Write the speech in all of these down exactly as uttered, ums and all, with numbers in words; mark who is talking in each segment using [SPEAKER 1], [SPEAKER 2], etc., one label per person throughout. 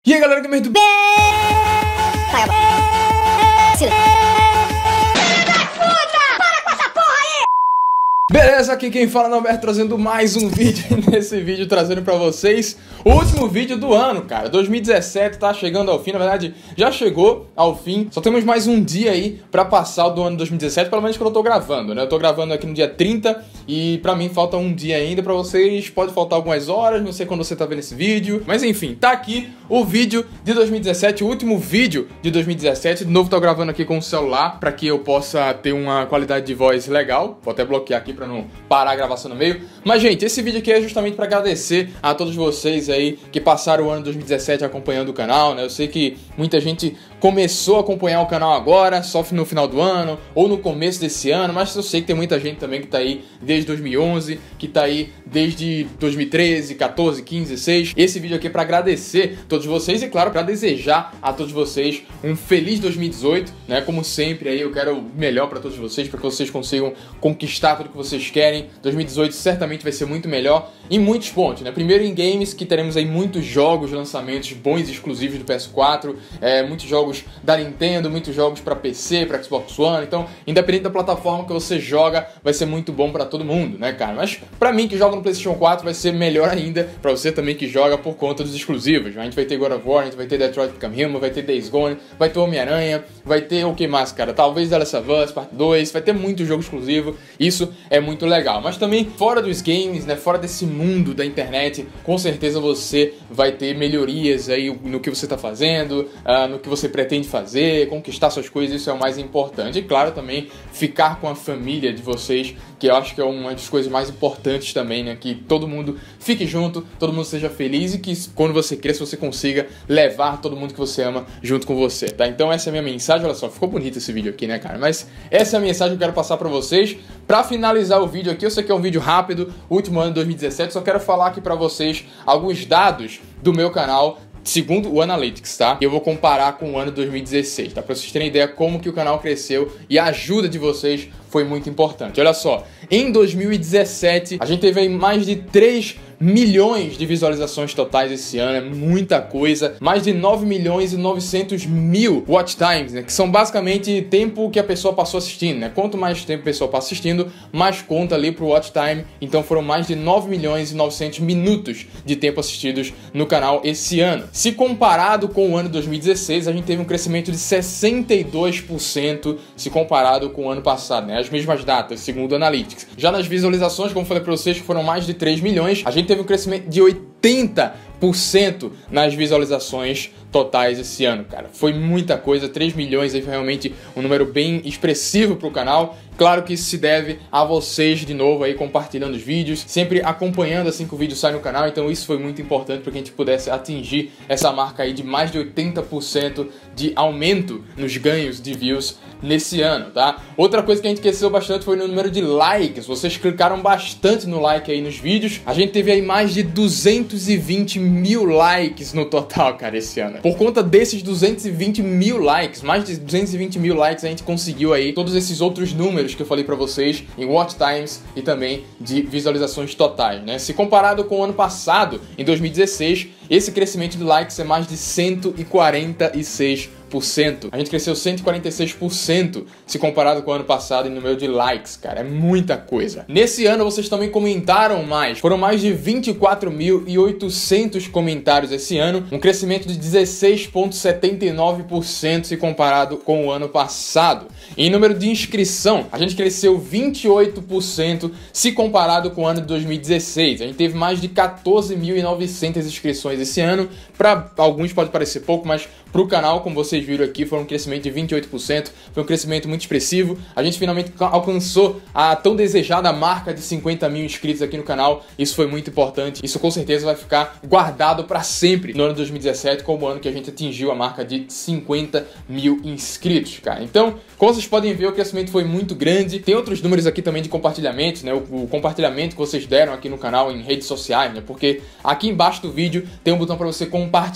[SPEAKER 1] E aí galera, gamer do bem! Beleza, aqui quem fala é o Alberto, trazendo mais um vídeo. Nesse vídeo trazendo pra vocês o último vídeo do ano, cara. dois mil e dezessete tá chegando ao fim, na verdade já chegou ao fim. Só temos mais um dia aí pra passar do ano dois mil e dezessete, pelo menos que eu tô gravando, né? Eu tô gravando aqui no dia trinta e pra mim falta um dia ainda. Pra vocês pode faltar algumas horas, não sei quando você tá vendo esse vídeo. Mas enfim, tá aqui o vídeo de dois mil e dezessete, o último vídeo de dois mil e dezessete. De novo tô gravando aqui com o celular pra que eu possa ter uma qualidade de voz legal. Vou até bloquear aqui pra não parar a gravação no meio. Mas, gente, esse vídeo aqui é justamente para agradecer a todos vocês aí que passaram o ano dois mil e dezessete acompanhando o canal, né? Eu sei que muita gente começou a acompanhar o canal agora, só no final do ano, ou no começo desse ano, mas eu sei que tem muita gente também que tá aí desde dois mil e onze, que tá aí desde dois mil e treze, quatorze, quinze, dezesseis. Esse vídeo aqui é para agradecer a todos vocês e, claro, para desejar a todos vocês um feliz dois mil e dezoito, né? Como sempre aí, eu quero o melhor para todos vocês, para que vocês consigam conquistar tudo que vocês querem. dois mil e dezoito certamente vai ser muito melhor em muitos pontos, né? Primeiro em games, que teremos aí muitos jogos, lançamentos bons e exclusivos do P S quatro, é, muitos jogos da Nintendo, muitos jogos para P C, para Xbox One. Então, independente da plataforma que você joga, vai ser muito bom para todo mundo, né, cara? Mas pra mim que joga no PlayStation quatro vai ser melhor ainda, pra você também que joga por conta dos exclusivos. A gente vai ter God of War, a gente vai ter Detroit Become Human, vai ter Days Gone, vai ter Homem-Aranha, vai ter o que mais, cara? Talvez The Last of Us Parte dois, vai ter muito jogo exclusivo. Isso é muito legal. Mas também fora dos games, né, fora desse mundo da internet, com certeza você vai ter melhorias aí no que você tá fazendo, uh, no que você pretende fazer, conquistar suas coisas, isso é o mais importante. E claro, também ficar com a família de vocês, que eu acho que é uma das coisas mais importantes também, né, que todo mundo fique junto, todo mundo seja feliz e que quando você cresça você consiga levar todo mundo que você ama junto com você, tá? Então essa é a minha mensagem. Olha só, ficou bonito esse vídeo aqui, né, cara? Mas essa é a mensagem que eu quero passar pra vocês. Pra finalizar o vídeo aqui, eu sei que é um vídeo rápido, último ano de dois mil e dezessete, só quero falar aqui pra vocês alguns dados do meu canal segundo o Analytics, tá? E eu vou comparar com o ano de dois mil e dezesseis, tá? Pra vocês terem ideia como que o canal cresceu e a ajuda de vocês foi muito importante. Olha só, em dois mil e dezessete a gente teve aí mais de três milhões de visualizações totais esse ano, é muita coisa. Mais de nove milhões e novecentos mil watch times, né? Que são basicamente tempo que a pessoa passou assistindo, né? Quanto mais tempo a pessoa passa assistindo, mais conta ali pro watch time. Então foram mais de nove milhões e novecentos minutos de tempo assistidos no canal esse ano. Se comparado com o ano dois mil e dezesseis, a gente teve um crescimento de sessenta e dois por cento se comparado com o ano passado, né? As mesmas datas, segundo o Analytics. Já nas visualizações, como eu falei para vocês, que foram mais de três milhões, a gente teve um crescimento de oitenta por cento nas visualizações totais esse ano, cara. Foi muita coisa, três milhões aí foi realmente um número bem expressivo pro canal. Claro que isso se deve a vocês de novo aí compartilhando os vídeos, sempre acompanhando assim que o vídeo sai no canal. Então isso foi muito importante para que a gente pudesse atingir essa marca aí de mais de oitenta por cento de aumento nos ganhos de views nesse ano, tá? Outra coisa que a gente cresceu bastante foi no número de likes. Vocês clicaram bastante no like aí nos vídeos. A gente teve aí mais de duzentos e vinte mil likes no total, cara, esse ano. Por conta desses duzentos e vinte mil likes, mais de duzentos e vinte mil likes, a gente conseguiu aí todos esses outros números que eu falei pra vocês em watch times e também de visualizações totais, né? Se comparado com o ano passado, em dois mil e dezesseis, esse crescimento de likes é mais de cento e quarenta e seis por cento. A gente cresceu cento e quarenta e seis por cento se comparado com o ano passado em número de likes, cara, é muita coisa. Nesse ano vocês também comentaram mais, foram mais de vinte e quatro mil e oitocentos comentários esse ano, um crescimento de dezesseis vírgula setenta e nove por cento se comparado com o ano passado. Em número de inscrição, a gente cresceu vinte e oito por cento se comparado com o ano de dois mil e dezesseis. A gente teve mais de quatorze mil e novecentas inscrições esse ano. Para alguns pode parecer pouco, mas para o canal, como vocês viram aqui, foi um crescimento de vinte e oito por cento, foi um crescimento muito expressivo. A gente finalmente alcançou a tão desejada marca de cinquenta mil inscritos aqui no canal. Isso foi muito importante, isso com certeza vai ficar guardado para sempre no ano de dois mil e dezessete, como o ano que a gente atingiu a marca de cinquenta mil inscritos, cara. Então, como vocês podem ver, o crescimento foi muito grande. Tem outros números aqui também de compartilhamentos, né? O, o compartilhamento que vocês deram aqui no canal em redes sociais, né? Porque aqui embaixo do vídeo tem um botão para você compartilhar.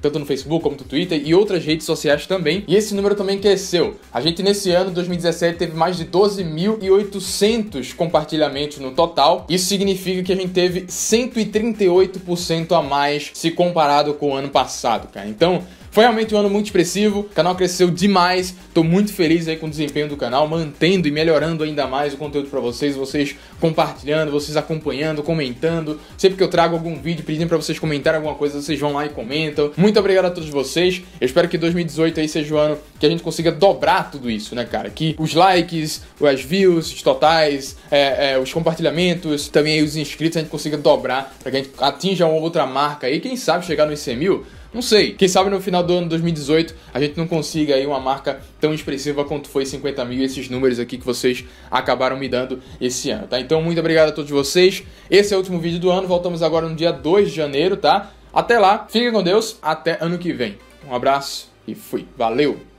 [SPEAKER 1] tanto no Facebook como no Twitter e outras redes sociais também. E esse número também cresceu. A gente nesse ano, dois mil e dezessete, teve mais de doze mil e oitocentos compartilhamentos no total. Isso significa que a gente teve cento e trinta e oito por cento a mais se comparado com o ano passado, cara. Então, foi realmente um ano muito expressivo, o canal cresceu demais, tô muito feliz aí com o desempenho do canal, mantendo e melhorando ainda mais o conteúdo pra vocês, vocês compartilhando, vocês acompanhando, comentando. Sempre que eu trago algum vídeo pedindo pra vocês comentarem alguma coisa, vocês vão lá e comentam. Muito obrigado a todos vocês, eu espero que dois mil e dezoito aí seja o ano que a gente consiga dobrar tudo isso, né, cara? Que os likes, as views, os totais, é, é, os compartilhamentos, também aí os inscritos a gente consiga dobrar, pra que a gente atinja uma outra marca aí, quem sabe chegar nos cem mil. Não sei, quem sabe no final do ano dois mil e dezoito a gente não consiga aí uma marca tão expressiva quanto foi cinquenta mil, esses números aqui que vocês acabaram me dando esse ano, tá? Então muito obrigado a todos vocês, esse é o último vídeo do ano, voltamos agora no dia dois de janeiro, tá? Até lá, fiquem com Deus, até ano que vem. Um abraço e fui, valeu!